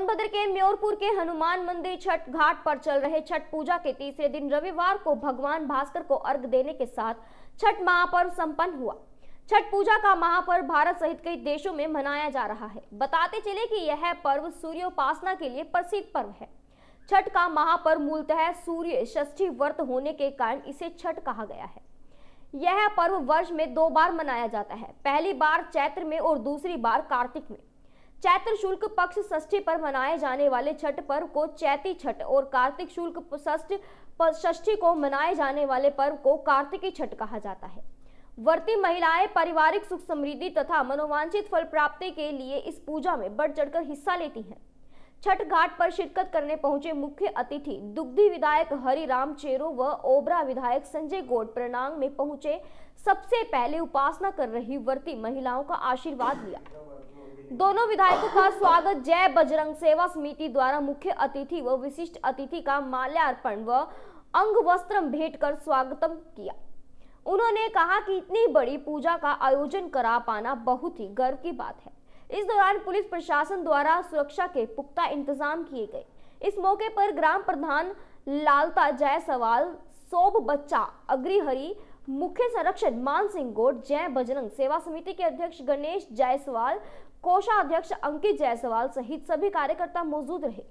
सोनभद्र के म्योरपुर के हनुमान मंदिर छठ घाट पर चल रहे छठ पूजा के तीसरे दिन रविवार को भगवान भास्कर को अर्घ देने के साथ छठ महापर्व संपन्न हुआ। छठ पूजा का महापर्व भारत सहित कई देशों में मनाया जा रहा है। बताते चले कि यह पर्व सूर्योपासना के लिए प्रसिद्ध पर्व है। छठ का महापर्व मूलतः सूर्य षष्ठी व्रत होने के कारण इसे छठ कहा गया है। यह पर्व वर्ष में 2 बार मनाया जाता है, पहली बार चैत्र में और दूसरी बार कार्तिक में। चैत्र शुक्ल पक्ष षष्ठी पर मनाए जाने वाले छठ पर्व को चैती छठ और कार्तिक शुक्ल षष्ठी को मनाए जाने वाले पर्व को कार्तिकी छठ कहा जाता है। व्रती महिलाएं पारिवारिक सुख समृद्धि तथा मनोवांछित फल प्राप्ति के लिए इस पूजा में बढ़ चढ़कर हिस्सा लेती हैं। छठ घाट पर शिरकत करने पहुंचे मुख्य अतिथि दुग्धी विधायक हरिराम चेरो व ओबरा विधायक संजय गौड़ प्रणांग में पहुंचे सबसे पहले उपासना कर रही व्रती महिलाओं का आशीर्वाद लिया। दोनों विधायकों का स्वागत जय बजरंग सेवा समिति द्वारा मुख्य अतिथि व विशिष्ट अतिथि का माल्यार्पण व अंग वस्त्र भेंट कर स्वागतम किया। उन्होंने कहा कि इतनी बड़ी पूजा का आयोजन करा पाना बहुत ही गर्व की बात है। इस दौरान पुलिस प्रशासन द्वारा सुरक्षा के पुख्ता इंतजाम किए गए। इस मौके पर ग्राम प्रधान लालता जायसवाल, सोब बच्चा अग्रिहरी, मुख्य संरक्षक मान सिंह गौड़, जय बजरंग सेवा समिति के अध्यक्ष गणेश जायसवाल, कोषाध्यक्ष अंकित जायसवाल सहित सभी कार्यकर्ता मौजूद रहे।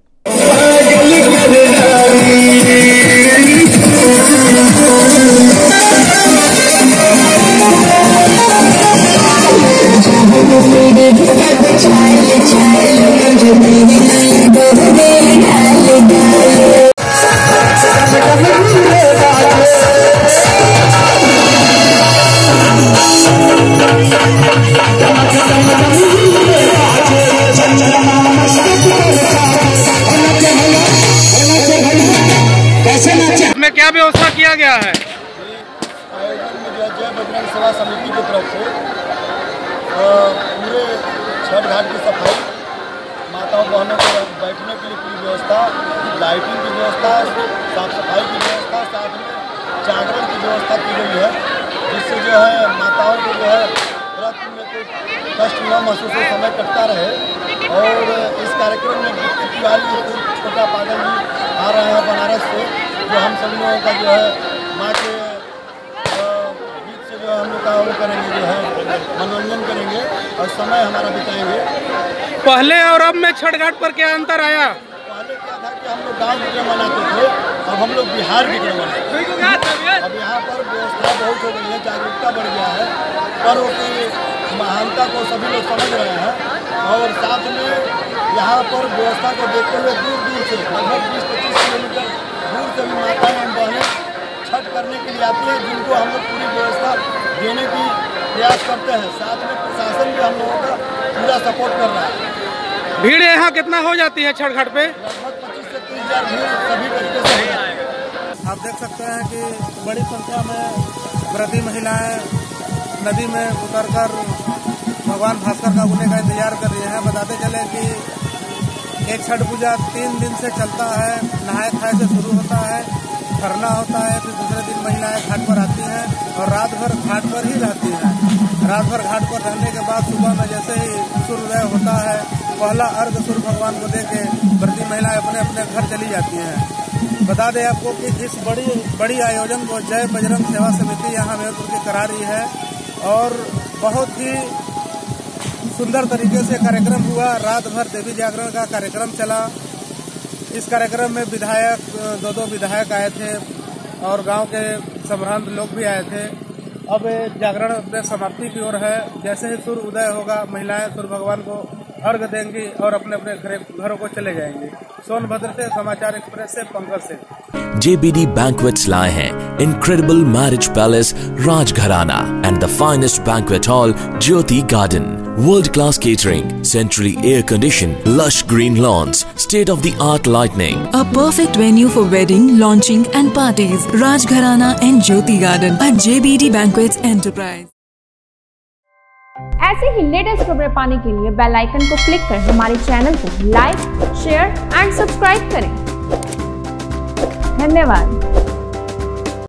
इसमें क्या व्यवस्था किया गया है? आयोजन में जो है जय बजरंग सेवा समिति की तरफ से पूरे छठ घाट की सफाई, माताओं बहनों को बैठने के लिए पूरी व्यवस्था, लाइटिंग की व्यवस्था, साफ सफाई की व्यवस्था, साथ में जागरण की व्यवस्था की गई है, जिससे जो है माताओं को जो है व्रत में कोई कष्ट न महसूस हो, समय कटता रहे। और इस कार्यक्रम में तिवारी छोटा पागल जी आ रहे हैं बनारस से, जो हम सभी लोगों का जो है माँ के गीत से जो है हम लोग का वो करेंगे, जो है मनोरंजन करेंगे और समय हमारा बिताएंगे। पहले और अब में छठ घाट पर क्या अंतर आया? पहले क्या था कि हम लोग गाँव की तरह मनाते थे, अब हम लोग बिहार की तरह मनाते हैं। अब यहाँ पर व्यवस्था बहुत हो गई है, जागरूकता बढ़ गया है, पर्व की महानता को सभी लोग समझ रहे हैं। और साथ में यहाँ पर व्यवस्था को देखते हुए दूर दूर से लगभग 20-25 किलोमीटर दूर से भी माताएं एवं बहनें छठ करने के लिए आती हैं, जिनको हम लोग पूरी व्यवस्था देने की प्रयास करते हैं। साथ में प्रशासन भी हम लोगों का पूरा सपोर्ट कर रहा है। भीड़ यहाँ कितना हो जाती है छठ घाट पे? लगभग 25 से 30 हज़ार भीड़ सभी तरीके से है। आप देख सकते हैं कि बड़ी संख्या में व्रती महिलाएं नदी में उतरकर भगवान भास्कर का उगने का इंतजार कर रही हैं। बताते चले कि एक छठ पूजा 3 दिन से चलता है। नहाए खाए से शुरू होता है, खरना होता है, फिर दूसरे दिन महिलाएं घाट पर आती हैं और रात भर घाट पर ही रहती हैं। रात भर घाट पर रहने के बाद सुबह में जैसे ही सूर्योदय होता है, पहला अर्घ सूर्य भगवान को देके व्रती महिलाएं अपने अपने घर चली जाती हैं। बता दें आपको कि इस बड़ी आयोजन को जय बजरंग सेवा समिति यहाँ म्योरपुर की करा रही है और बहुत ही सुंदर तरीके से कार्यक्रम हुआ। रात भर देवी जागरण का कार्यक्रम चला। इस कार्यक्रम में विधायक 2 विधायक आए थे और गांव के संभ्रांत लोग भी आए थे। अब जागरण अपने समाप्ति की ओर है। जैसे ही सूर्य उदय होगा, महिलाएं सूर्य भगवान को अर्घ देंगी और अपने अपने घरों को चले जाएंगे। सोनभद्र से समाचार एक्सप्रेस से पंकज से। JBD Banquets लाए हैं Incredible Marriage Palace Rajgharana and the finest banquet hall Jyoti Garden. World-class catering, centrally air-conditioned, lush green lawns, state-of-the-art lighting. A perfect venue for wedding, launching and parties. Rajgharana and Jyoti Garden at JBD Banquets Enterprise. ऐसे ही latest खबरें पाने के लिए bell icon को click कर हमारे channel को like, share and subscribe करें। धन्यवाद।